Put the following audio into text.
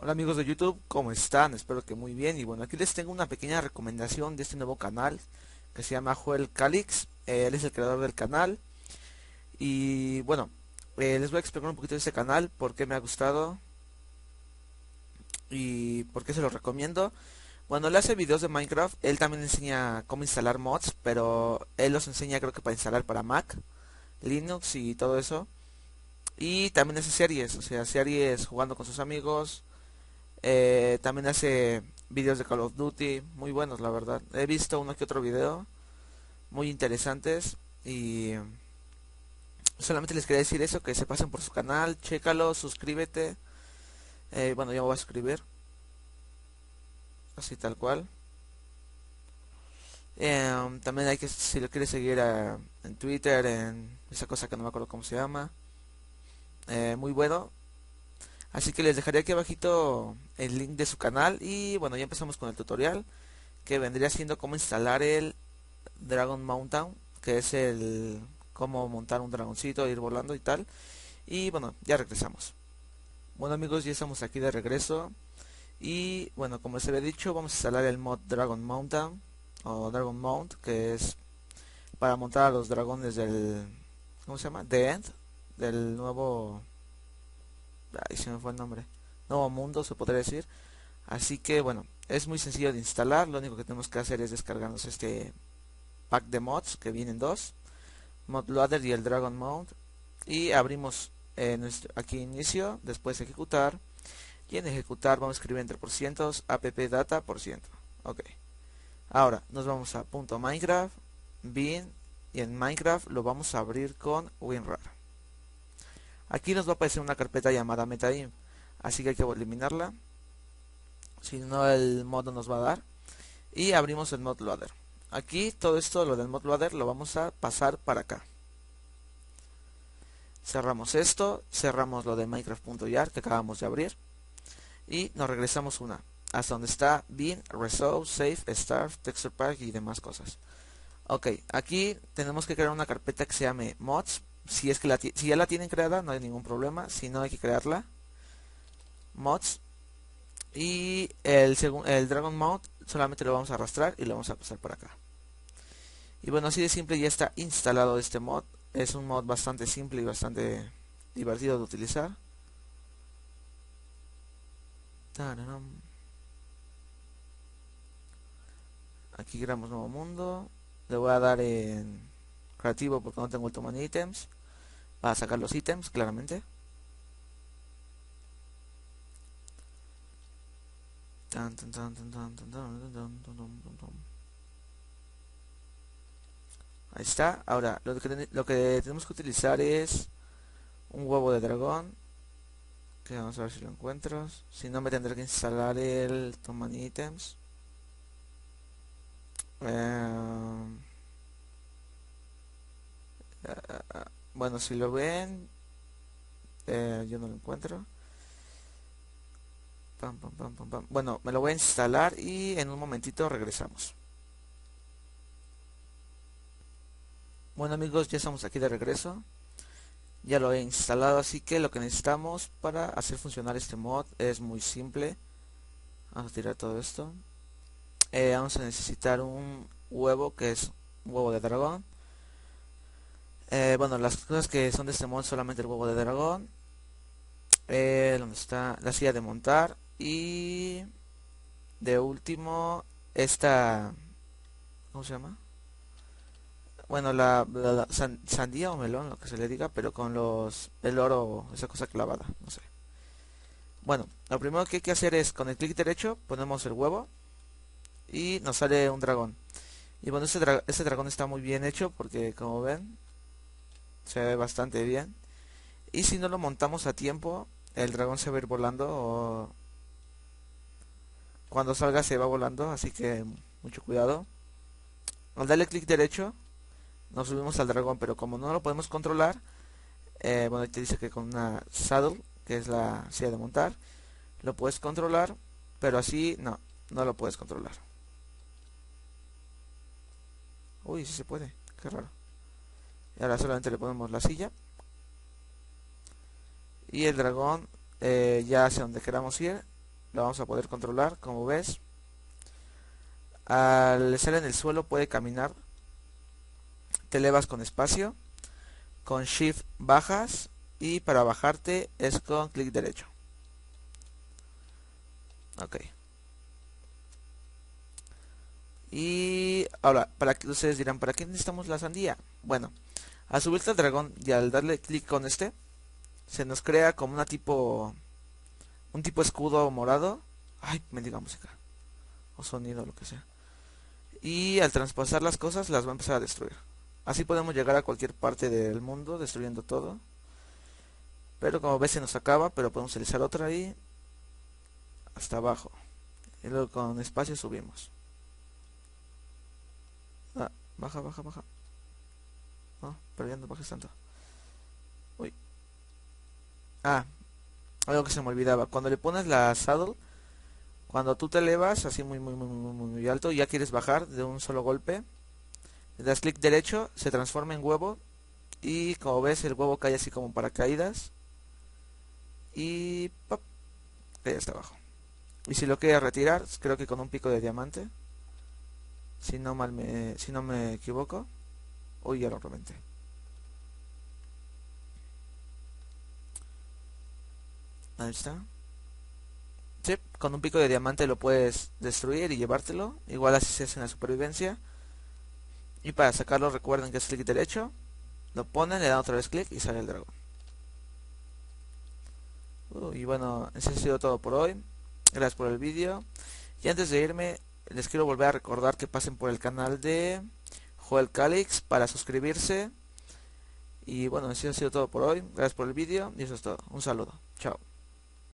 Hola amigos de YouTube, ¿cómo están? Espero que muy bien. Y bueno, aquí les tengo una pequeña recomendación de este nuevo canal que se llama Joel Calix. Él es el creador del canal. Y bueno, les voy a explicar un poquito de este canal, por qué me ha gustado y por qué se lo recomiendo. Bueno, él hace videos de Minecraft. Él también enseña cómo instalar mods, pero él los enseña creo que para instalar para Mac, Linux y todo eso. Y también hace series, o sea, series jugando con sus amigos. También hace videos de Call of Duty, muy buenos la verdad. He visto uno que otro video, muy interesantes. Y solamente les quería decir eso, que se pasen por su canal, chécalo, suscríbete. Bueno, ya me voy a suscribir, así tal cual. También hay que, si lo quieres seguir en Twitter, en esa cosa que no me acuerdo cómo se llama. Muy bueno. Así que les dejaré aquí abajito el link de su canal. Y bueno, ya empezamos con el tutorial, que vendría siendo cómo instalar el Dragon Mountain, que es el cómo montar un dragoncito, ir volando y tal. Y bueno, ya regresamos. Bueno amigos, ya estamos aquí de regreso. Y bueno, como les había dicho, vamos a instalar el mod Dragon Mountain o Dragon Mount, que es para montar a los dragones del, ¿cómo se llama? The End, del nuevo, ahí se me fue el nombre, nuevo mundo se podría decir. Así que bueno, es muy sencillo de instalar. Lo único que tenemos que hacer es descargarnos este pack de mods, que vienen dos, ModLoader y el Dragon Mount. Y abrimos aquí inicio, después ejecutar. Y en ejecutar vamos a escribir entre por cientos appdata por ciento. Ok. Ahora nos vamos a punto .minecraft, bin, y en Minecraft lo vamos a abrir con WinRAR. Aquí nos va a aparecer una carpeta llamada MetaInf, así que hay que eliminarla, si no el mod no nos va a dar. Y abrimos el ModLoader. Aquí todo esto, lo del ModLoader, lo vamos a pasar para acá. Cerramos esto, cerramos lo de Minecraft.jar que acabamos de abrir y nos regresamos hasta donde está bin, resolve, save, start, texture pack y demás cosas. Ok, aquí tenemos que crear una carpeta que se llame mods. Si es que si ya la tienen creada, no hay ningún problema. Si no, hay que crearla. Mods. Y el Dragon Mount solamente lo vamos a arrastrar y lo vamos a pasar por acá. Y bueno, así de simple ya está instalado este mod. Es un mod bastante simple y bastante divertido de utilizar. Tararam. Aquí creamos nuevo mundo. Le voy a dar en creativo porque no tengo el toma de ítems. Para sacar los ítems, claramente. Ahí está. Ahora, lo que tenemos que utilizar es un huevo de dragón. Que vamos a ver si lo encuentro. Si no, me tendré que instalar el toma ítems. Eh, bueno, si lo ven, yo no lo encuentro. Pam, pam, pam, pam, pam. Bueno, me lo voy a instalar y en un momentito regresamos. Bueno amigos, ya estamos aquí de regreso. Ya lo he instalado, así que lo que necesitamos para hacer funcionar este mod es muy simple. Vamos a tirar todo esto. Vamos a necesitar un huevo, que es un huevo de dragón. Bueno, las cosas que son de este mod, solamente el huevo de dragón. Donde está la silla de montar. Y de último, esta, ¿cómo se llama? Bueno, sandía o melón, lo que se le diga, pero con el oro, esa cosa clavada, no sé. Bueno, lo primero que hay que hacer es, con el clic derecho, ponemos el huevo y nos sale un dragón. Y bueno, este dragón está muy bien hecho porque, como ven, se ve bastante bien. Y si no lo montamos a tiempo, el dragón se va a ir volando o cuando salga se va volando, así que mucho cuidado. Al darle clic derecho, nos subimos al dragón, pero como no lo podemos controlar, bueno, te dice que con una saddle, que es la silla de montar, lo puedes controlar, pero así no lo puedes controlar. Uy, sí se puede, qué raro. Y ahora solamente le ponemos la silla y el dragón ya hacia donde queramos ir. lo vamos a poder controlar, como ves. Al estar en el suelo puede caminar, te elevas con espacio, con shift bajas y para bajarte es con clic derecho. Ok. Y ahora, para que ustedes dirán, ¿para qué necesitamos la sandía? Bueno, al subirte al dragón y al darle clic con este, se nos crea como un tipo escudo morado. Ay, mendiga música. O sonido, lo que sea. Y al traspasar las cosas, las va a empezar a destruir. Así podemos llegar a cualquier parte del mundo, destruyendo todo. Pero como ves se nos acaba, pero podemos utilizar otra ahí. Hasta abajo. Y luego con espacio subimos. Ah, baja, baja, baja. No, pero ya no bajes tanto. Uy. Ah, algo que se me olvidaba. Cuando le pones la saddle, cuando tú te elevas así muy alto y ya quieres bajar de un solo golpe, le das clic derecho, se transforma en huevo y como ves el huevo cae así como paracaídas y ¡pop! Cae hasta abajo. Y si lo quieres retirar, creo que con un pico de diamante, si no me equivoco. Uy, ya lo reventé. Ahí está. Sí, con un pico de diamante lo puedes destruir y llevártelo. Igual así se hace en la supervivencia. Y para sacarlo recuerden que es clic derecho. Lo ponen, le dan otra vez clic y sale el dragón. Y bueno, eso ha sido todo por hoy. Gracias por el vídeo. Y antes de irme, les quiero volver a recordar que pasen por el canal de Joel Calix para suscribirse. Y bueno, eso ha sido todo por hoy. Gracias por el vídeo y eso es todo. Un saludo. Chao.